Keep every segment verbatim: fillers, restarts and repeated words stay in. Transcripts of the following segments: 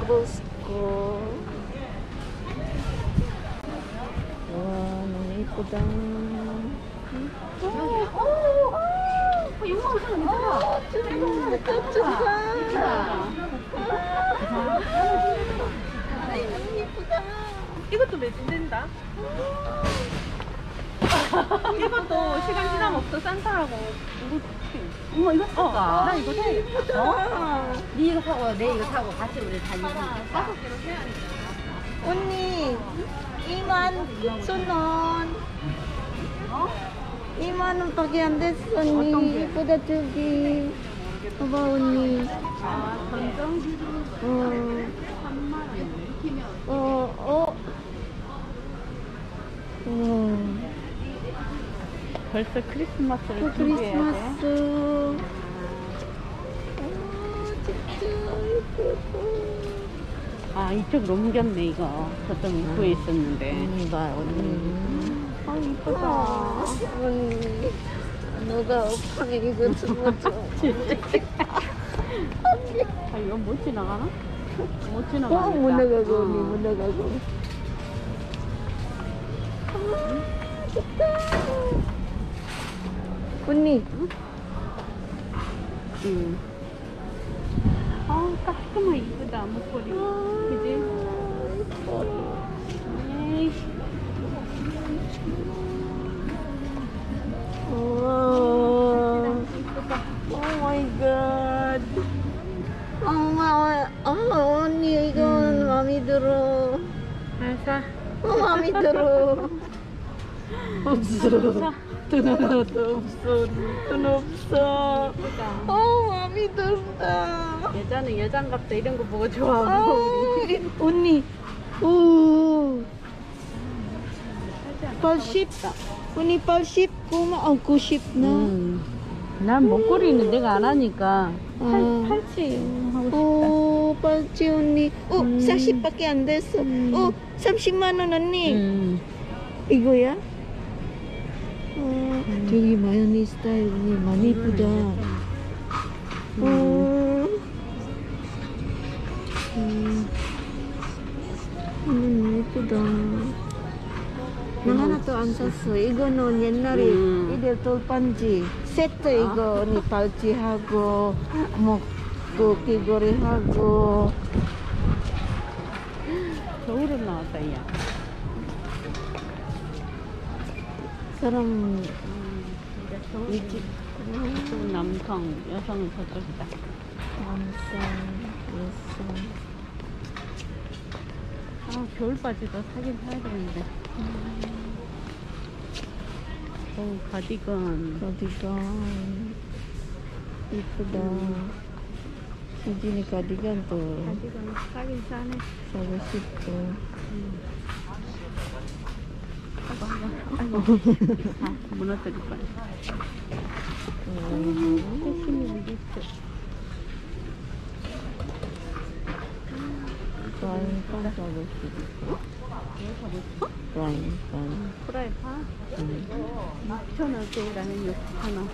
도나보스코. 와, 너무 예쁘다. 오, 오, 오, 이거 괜찮아. 좋다, 좋다. 너무 예쁘다. 이것도 매진된다. 이것도 시간 지나면 없어. 산타라고. 이거 어머 이거 살까? 어, 나 이거 사야겠다. 어? 네 이거 사고 내 이거 사고 같이 우리 다 이거 살까? 다섯 개로 사야겠다. 언니, 이만 구천 원. 어? 이만 원밖에 안 됐어, 언니. 예쁘다, 저기. 봐봐, 언니. 아, 전정기로 어, 삼만 원. 어, 어. 어. 벌써 크리스마스를 또 준비해야 돼. 크리스마스. 아, 진짜 예쁘다. 아, 이쪽으로 옮겼네, 이거. 저쪽 입구에 있었는데. 언니 봐, 언니. 아, 이쁘다. 아, 언니. 너가 오빠는 이거 주워줘. 아, 이거 못 지나가나? 못 어, 지나가겠다. 못 나가고, 어. 언니, 못 나가고. 아, 좋다. 언니. 응. 아, 깔끔하게 이쁘다, 목걸이. 그지? 에이. 오, 오 마이 갓. 엄마, 어, 언니 이건 마음에 들어. 알사. 어, 마음에 들어. 없어. 돈 하나도 없어. 돈 없어. 어, 마음에 든다. 여자는 여장갑다 이런 거 보고 아, 좋아하고. 우리. 언니. 오. 팔십. 언니 팔십구, 어, 구십 나. 음. 난 목걸이는 내가 안 하니까 아. 팔, 팔찌 하고 싶다. 오, 팔찌 언니. 어, 음. 사십밖에 안 됐어. 음. 어, 삼십만 원 언니. 음. 이거야? 어, 저기 마요니 스타일 언니 많이 이쁘다. 어. 음. 너무 예쁘다. 나 하나 또 안 샀어. 이거는 옛날에 음. 이들 돌반지 세트 이거 언니 발찌하고 뭐그 귀걸이 하고. 겨울은 나왔다, 야. 사람 음, 진짜 겨울. 일찍 이쪽은 남성, 여성은 저쪽이다. 남성, 여성. 아, 겨울 바지도 사긴 사야 되는데. 오, 가디건. 가디건 이쁘다. 수진이 가디건도 가디건 사긴 싸네. 사고 싶고. 음. 아이고, 아이고. 아, 무너뜨릴 뻔. 음. 패션이 리스트. 프라이팬 사고 싶고. 뭐 사고 싶어? 프라이팬. 프라이팬? 음. 육천 원짜리라는 육천 원.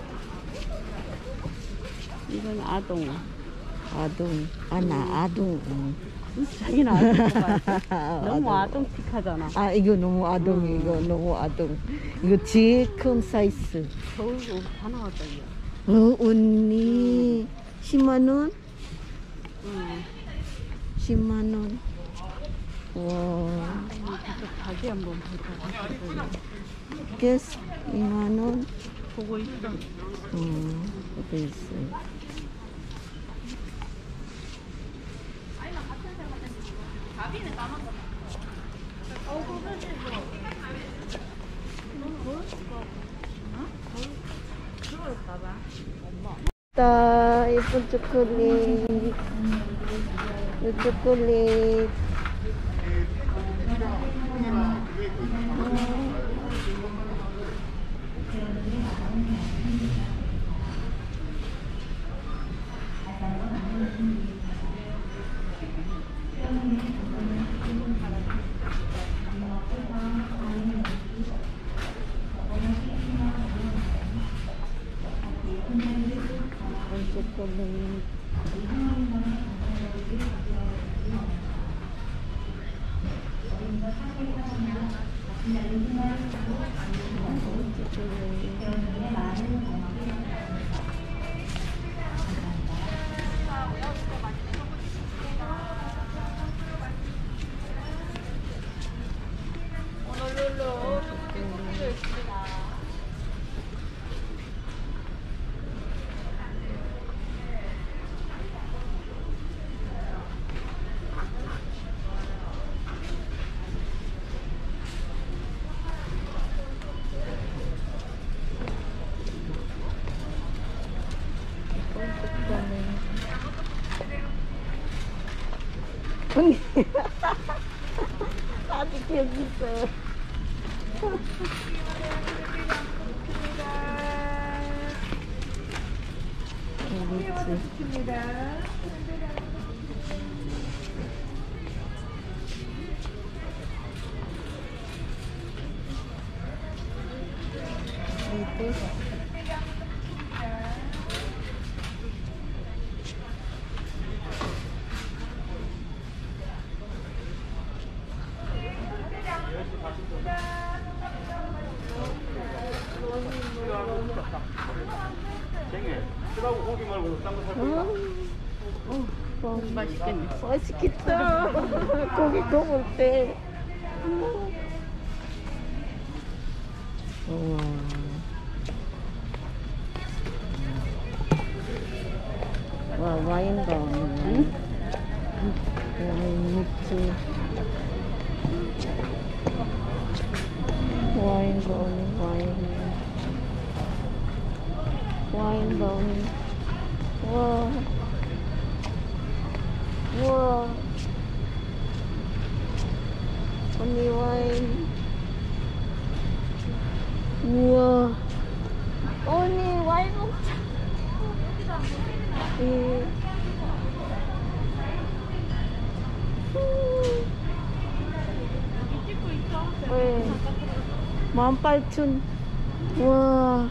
이건 아동. 아동. 아, 나 아동. 응. 자기는 아동 봐야 너무 아동틱하잖아. 아, 이거 너무 아동. 음. 이거 너무 아동. 이거 제일 큰 사이즈. 겨울 옷 다 나왔다, 이거. 어, 언니. 십만 원? 응. 십만 원. 와. 저쪽 바지 한번 보자. 게스 이만 원. 보고 있어. 음, 어디 있어? 다 예쁜 초콜릿. 이 초콜릿. 초콜릿. 언니. 아직 여기 있어요. 술하고 고기 말고 딴 거 살 거야? 어, 맛있겠네. 맛있겠다. 고기 구울 때. 우와. 와, 와인도 없네. 와인 있지. 와인도 없네, 와인. 와인도 없네. 우와. 우와. 언니 와인. 우와. 언니 와인 먹자. 예. 찍고 있어. 네. 만 팔천. 우와.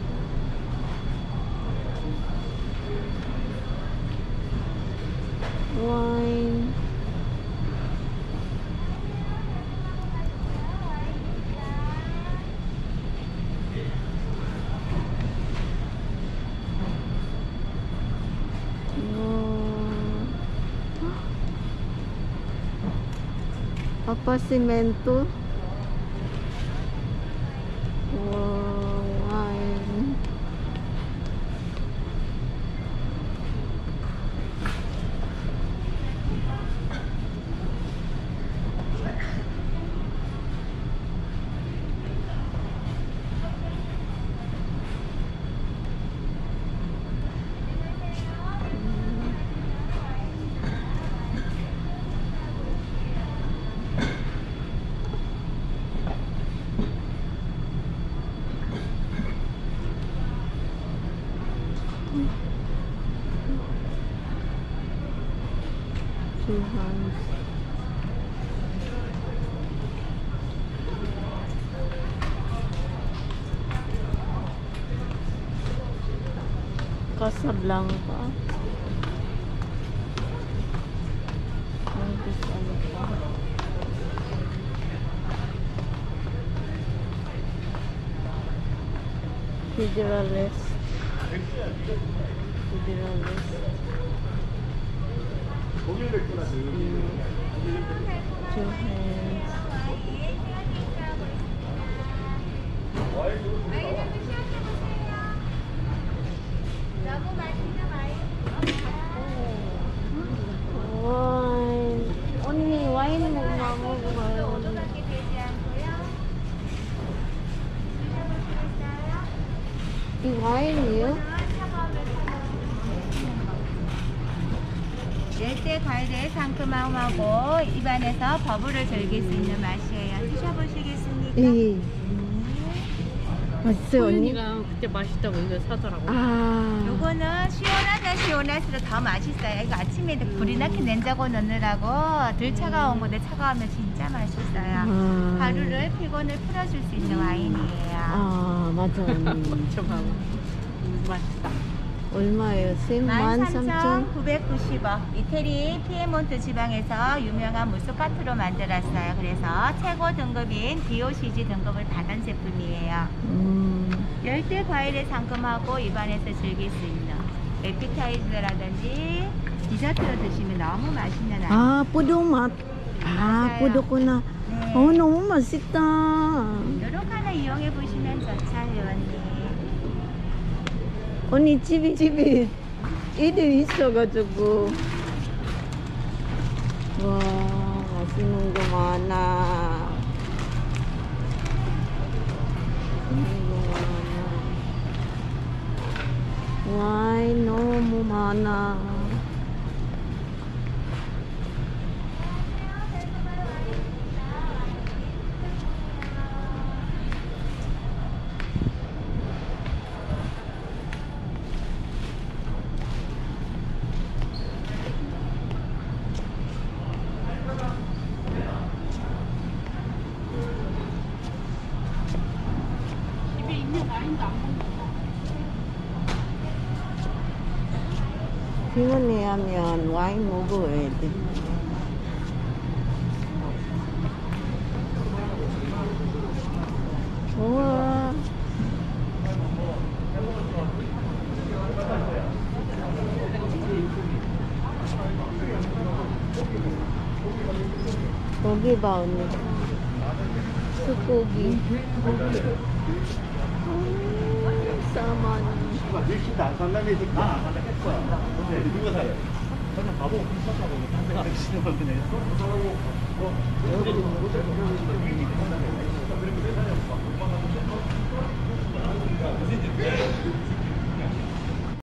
와인. Apartamento. Wow, wine. Two hands. Casablanca. Federalist. Federalist. Two hands. 와인. 언니 와인 먹나 먹어요. 이 와인이요? 열대 과일의 상큼함하고 입안에서 버블을 즐길 수 있는 맛이에요. 드셔보시겠습니까? 예. 맛있어요, 언니? 소윤이가 그때 맛있다고 이거 사더라고. 아. 요거는 시원하다 시원할수록 더 맛있어요. 이거 아침에 불이 나게 냉장고 넣느라고 덜 차가운 건데 차가우면 진짜 맛있어요. 아. 하루를 피곤을 풀어줄 수 있는 와인이에요. 아, 맞아, 언니. 저 봐봐. 음, 맛있다. 얼마예요? 만 삼천? 만삼천구백구십 원. 이태리 피에몬트 지방에서 유명한 무스카토로 만들었어요. 그래서 최고 등급인 디오시지 등급을 받은 제품이에요. 음. 열대 과일의 상큼하고 입안에서 즐길 수 있는 에피타이저라든지 디저트로 드시면 너무 맛있는 아이. 아, pudo 맛. 아, 맞아요. pudo 구나. 네. 어, 너무 맛있다. 요렇게 하나 이용해 보시면 좋죠, 회원님. 언니 집이 집이 애들 있어가지고. 와, 맛있는 거 많아. 맛있는 거 많아. 와인 너무 많아. 시원해 하면 와인 먹어야 돼. 우와. 고기 봐, 언니. 수고기. 음, 사만. 밀키트 안 산다며 지금. 나안 산다 했어. 근데 누가 사요? 저는 바보 비슷하고 딴데 가기 싫으면 그냥 여기